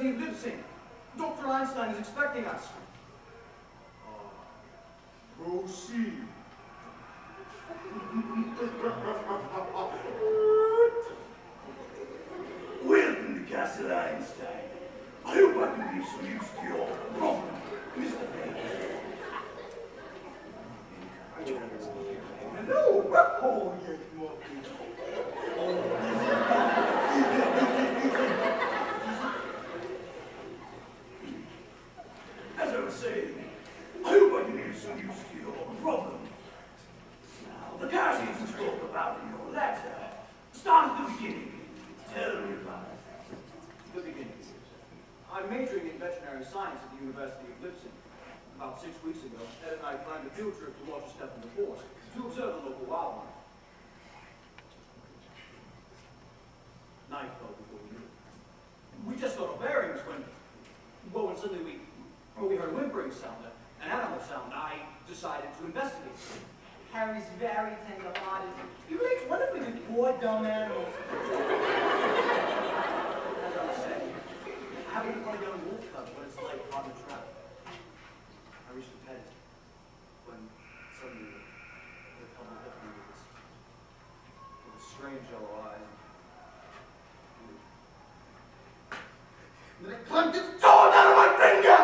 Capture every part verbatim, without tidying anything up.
University of Dixon. Doctor Einstein is expecting us. Proceed. Welcome to Castle Einstein. I hope I can be some use to your problem, Mister Bates. Hello, oh, yes, Morty. As I was saying, I hope I can be some use to your problem. Now, the casualties you spoke about in your letter. Start at the beginning. Tell me about it. The beginning. I'm majoring in veterinary science at the University of Dixon. About six weeks ago, Ed and I planned a field trip to watch a step in the forest to observe the local wildlife. Night fell before we knew it. We just got our bearings when, well, when suddenly we, well, we heard a whimpering sound, an animal sound. I decided to investigate. Harry's very tender-hearted. He relates wonderfully with poor, dumb animals. As I was saying, having a young wolf cub, what it's like on the trap. I reached to pet it when suddenly the cub looked at me with its, with its strange yellow eyes. And then it clamped its jaws out of my finger!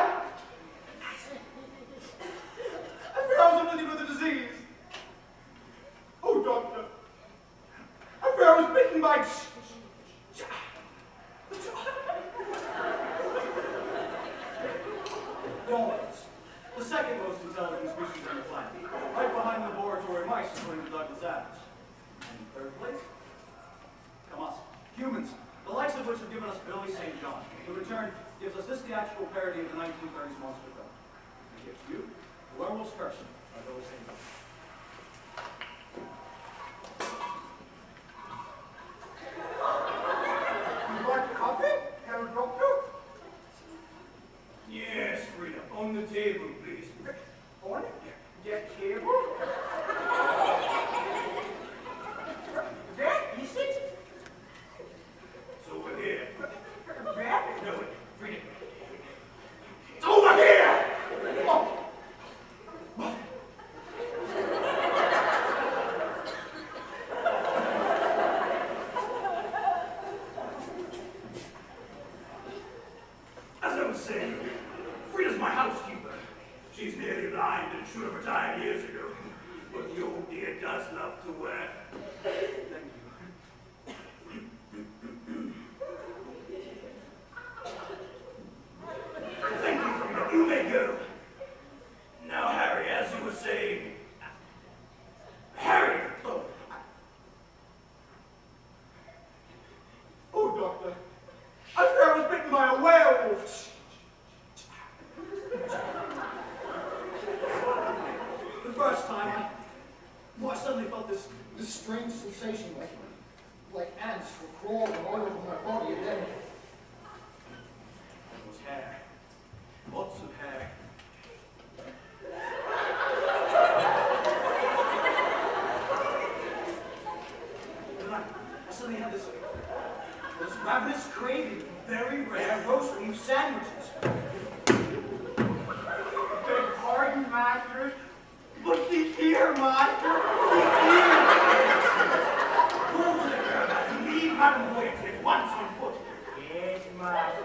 I fear I was afflicted with a disease. Oh, doctor. I fear I was bitten by... Dolphins, the second most intelligent species on the planet, right behind the laboratory mice, according to Douglas Adams. And in third place, come us, humans, the likes of which have given us Billy Saint John, who in return gives us this theatrical parody of the nineteen thirties monster film. And gives you The Werewolf's Curse by Billy Saint John. You like coffee, Herr Doctor? Yes, Frida. On the table, please. On the table? Where is it? It's over here. Where? No, Frida. It's over here! Oh. As I was saying, Frida's my housekeeper. She's nearly blind and should have retired years ago. But the old dear does love to work. Thank you. Thank you, Frida. You may go. Now, Harry, as you were saying... Harry! Oh. Oh, doctor. I fear I was bitten by a werewolf. The first time, I, well, I suddenly felt this, This strange sensation, like, like ants were crawling all over my body, and then it was hair. Lots of hair. And I, I suddenly had this, this ravenous craving for very rare roast beef sandwiches. beg pardon, master. Look here, master. Look here. Go to the girl and leave Madame Voigt at once on foot. Yes, master.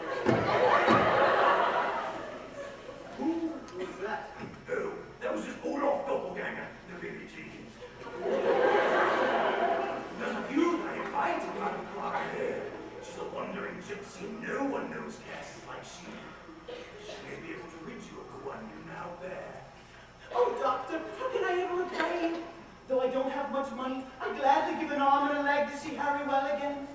Who was that? Oh, that was just old off doppelganger, the really cheese. There's a few that I invite to Madame Clark here. She's a wandering gypsy. No one knows cats like she. She may be able to rid you of the one you now bear. Oh, doctor, how can I ever repay you? Though I don't have much money, I'd gladly give an arm and a leg to see Harry well again.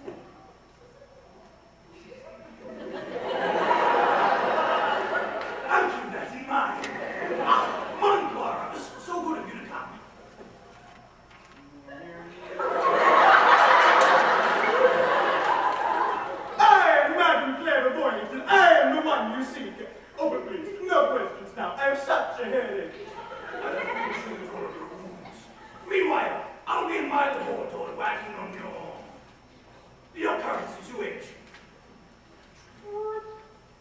I'll keep that in mind. Ah, Mon Clara, it's so good of you to come. I am Madame Clairvoyant, and I am the one you seek. Oh, but please, no questions now. I have such a headache. I don't think you should go to your rooms. Meanwhile, I'll be in my laboratory working on your, your current situation.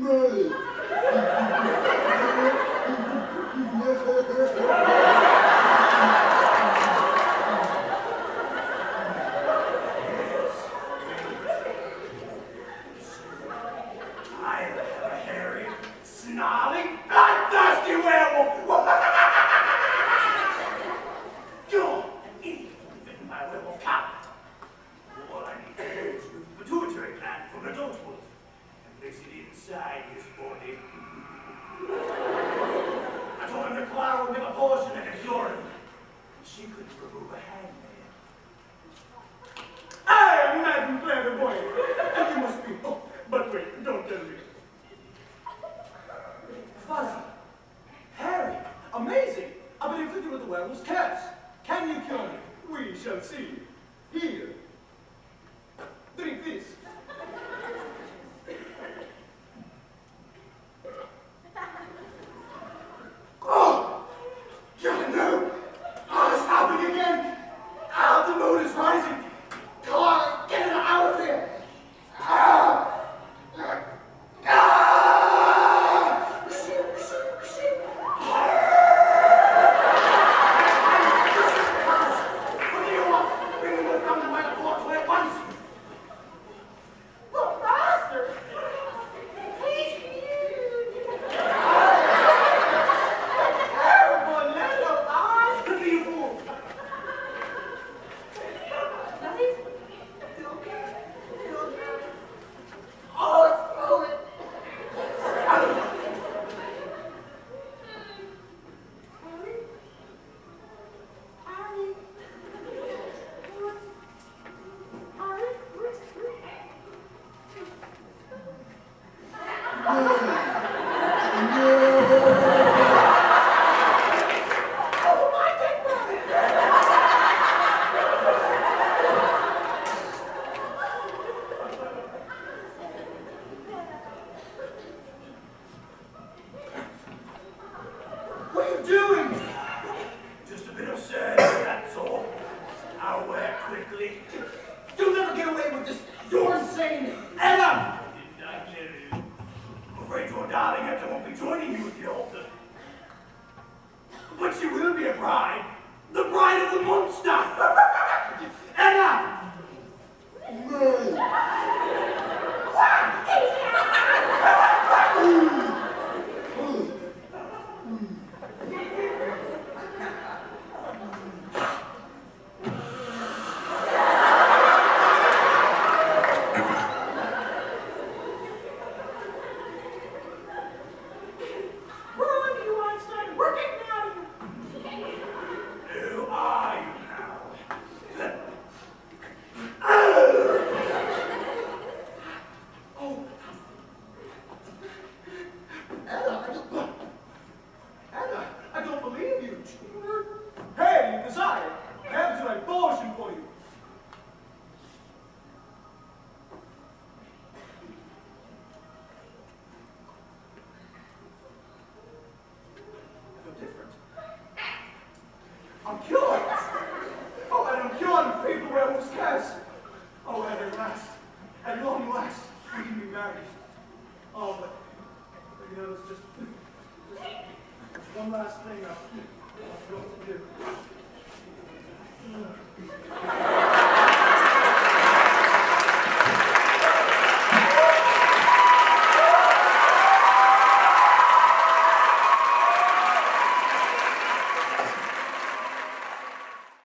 One last thing I've got to do.